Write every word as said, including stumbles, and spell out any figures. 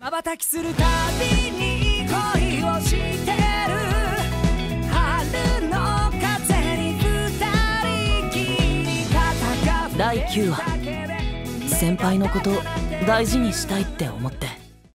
瞬きするたびに恋をしてる春の風に二人きり戦う。 だいきゅうわ、先輩のこと大事にしたいって思って。